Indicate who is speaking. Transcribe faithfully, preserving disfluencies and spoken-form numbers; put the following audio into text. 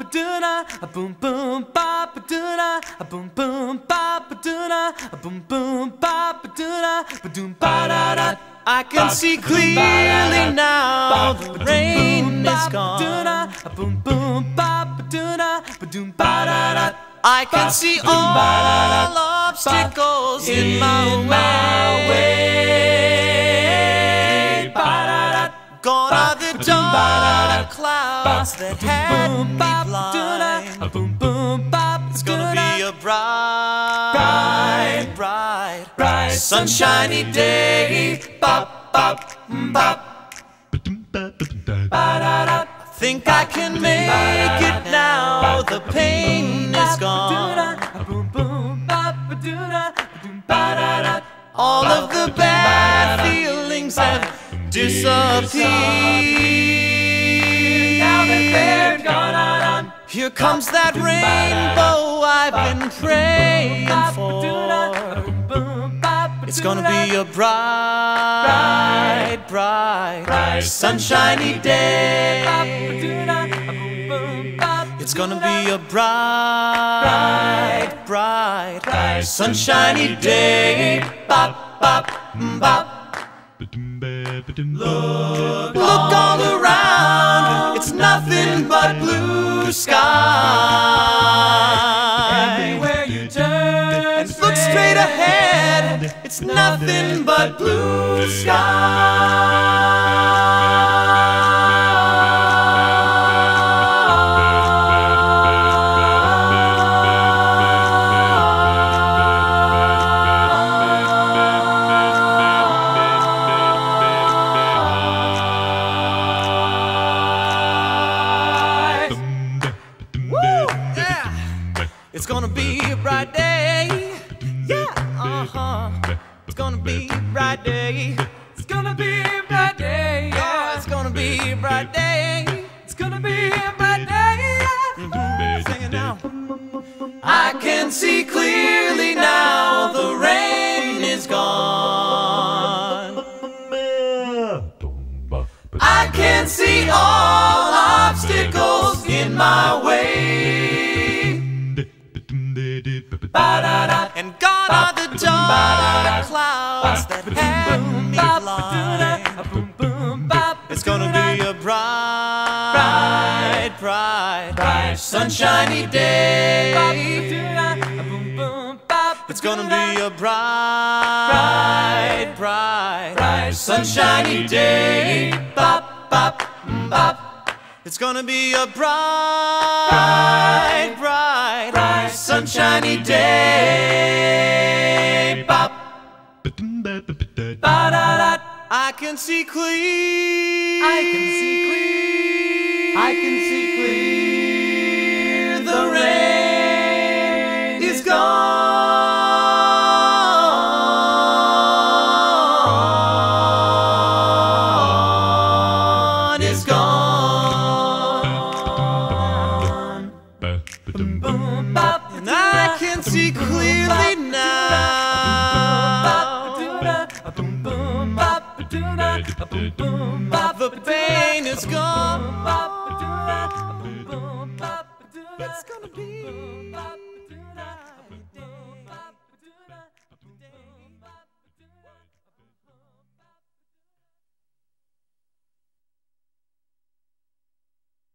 Speaker 1: doo da, a boom boom bop a doo da, a boom boom bop a doo da, a boom boom bop a doo da, ba doom ba da da.
Speaker 2: I can see clearly now the rain is gone.
Speaker 1: A boom boom bop a doo da, ba doom ba da da.
Speaker 2: I can see all obstacles in my way. Gone are the dark clouds that had me blind. It's gonna be a bright, bright, bright, sunshiny day. Bop, bop, bop. I think I can make it now. The pain is gone. All of the bad feelings have disappeared.
Speaker 1: Now that they're gone,
Speaker 2: here comes that rainbow I've been praying for. It's gonna be a bright, bright, bright, sunshiny day. It's gonna be a bright, bright, bright, sunshiny day. Bop, bop, bop. Look, look all around. It's nothing but blue sky.
Speaker 1: Everywhere you turn,
Speaker 2: and look straight ahead. It's nothing but blue sky. It's gonna be a bright day. Yeah, uh-huh. It's gonna be a bright day.
Speaker 1: It's gonna be a bright day.
Speaker 2: Yeah, it's gonna be a bright day.
Speaker 1: It's gonna be a bright day.
Speaker 2: Mm-hmm. Sing it now.
Speaker 1: I can see clearly now. The rain is gone. I can see all obstacles in my way.
Speaker 2: And gone are the dark clouds that had me blind. It's gonna be a bright, bright, bright, sunshiny day. It's gonna be a bright, bright, bright, sunshiny day. Bop, bop, bop. It's gonna be a bright, bright, bright, sunshiny day. Bop. I can see clear.
Speaker 1: I can see clear. I can see